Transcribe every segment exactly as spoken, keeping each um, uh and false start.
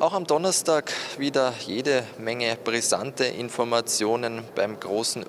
Auch am Donnerstag wieder jede Menge brisante Informationen beim großen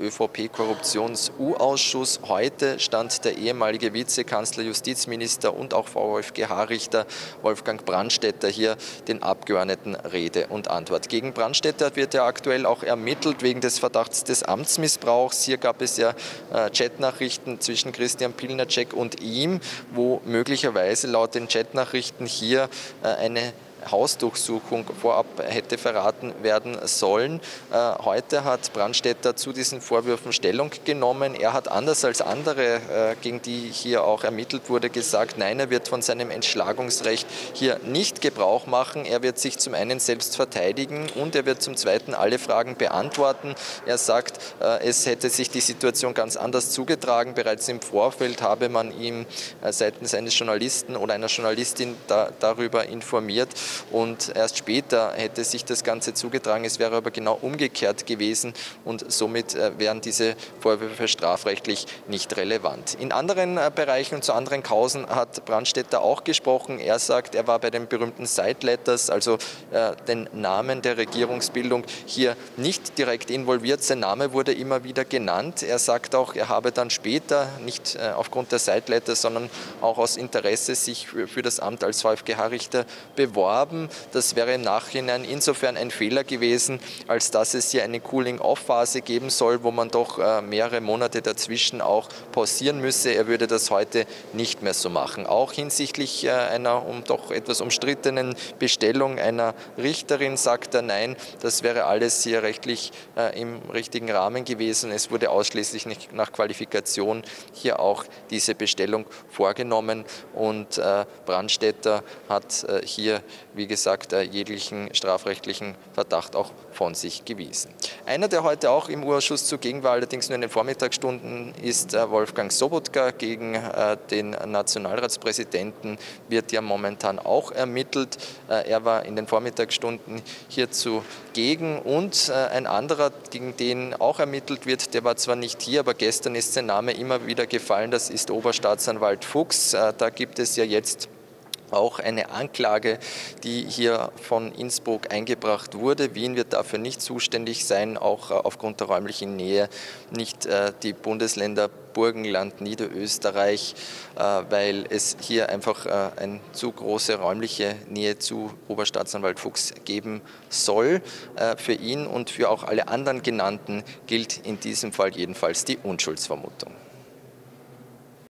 ÖVP-Korruptions-U-Ausschuss. Heute stand der ehemalige Vizekanzler, Justizminister und auch VfGH-Richter Wolfgang Brandstätter hier den Abgeordneten Rede und Antwort. Gegen Brandstätter wird ja aktuell auch ermittelt wegen des Verdachts des Amtsmissbrauchs. Hier gab es ja äh, Chatnachrichten zwischen Christian Pilnacek und ihm, wo möglicherweise laut den Chatnachrichten hier äh, eine Hausdurchsuchung vorab hätte verraten werden sollen. Äh, heute hat Brandstätter zu diesen Vorwürfen Stellung genommen. Er hat anders als andere, äh, gegen die hier auch ermittelt wurde, gesagt, nein, er wird von seinem Entschlagungsrecht hier nicht Gebrauch machen. Er wird sich zum einen selbst verteidigen und er wird zum Zweiten alle Fragen beantworten. Er sagt, äh, es hätte sich die Situation ganz anders zugetragen. Bereits im Vorfeld habe man ihm äh, seitens eines Journalisten oder einer Journalistin da, darüber informiert. Und erst später hätte sich das Ganze zugetragen. Es wäre aber genau umgekehrt gewesen und somit wären diese Vorwürfe strafrechtlich nicht relevant. In anderen Bereichen und zu anderen Kausen hat Brandstätter auch gesprochen. Er sagt, er war bei den berühmten Side Letters, also äh, den Namen der Regierungsbildung, hier nicht direkt involviert. Sein Name wurde immer wieder genannt. Er sagt auch, er habe dann später, nicht äh, aufgrund der Side Letters, sondern auch aus Interesse sich für, für das Amt als VfGH-Richter beworben. Das wäre im Nachhinein insofern ein Fehler gewesen, als dass es hier eine Cooling-off-Phase geben soll, wo man doch äh, mehrere Monate dazwischen auch pausieren müsse. Er würde das heute nicht mehr so machen. Auch hinsichtlich äh, einer um doch etwas umstrittenen Bestellung einer Richterin sagt er, nein, das wäre alles hier rechtlich äh, im richtigen Rahmen gewesen. Es wurde ausschließlich nicht nach Qualifikation hier auch diese Bestellung vorgenommen und äh, Brandstätter hat äh, hier wie gesagt, jeglichen strafrechtlichen Verdacht auch von sich gewiesen. Einer, der heute auch im U-Ausschuss zugegen war, allerdings nur in den Vormittagsstunden, ist Wolfgang Sobotka. Gegen den Nationalratspräsidenten wird ja momentan auch ermittelt. Er war in den Vormittagsstunden hier zugegen und ein anderer, gegen den auch ermittelt wird, der war zwar nicht hier, aber gestern ist sein Name immer wieder gefallen, das ist Oberstaatsanwalt Fuchs. Da gibt es ja jetzt auch eine Anklage, die hier von Innsbruck eingebracht wurde. Wien wird dafür nicht zuständig sein, auch aufgrund der räumlichen Nähe nicht die Bundesländer Burgenland, Niederösterreich, weil es hier einfach eine zu große räumliche Nähe zu Oberstaatsanwalt Fuchs geben soll. Für ihn und für auch alle anderen Genannten gilt in diesem Fall jedenfalls die Unschuldsvermutung.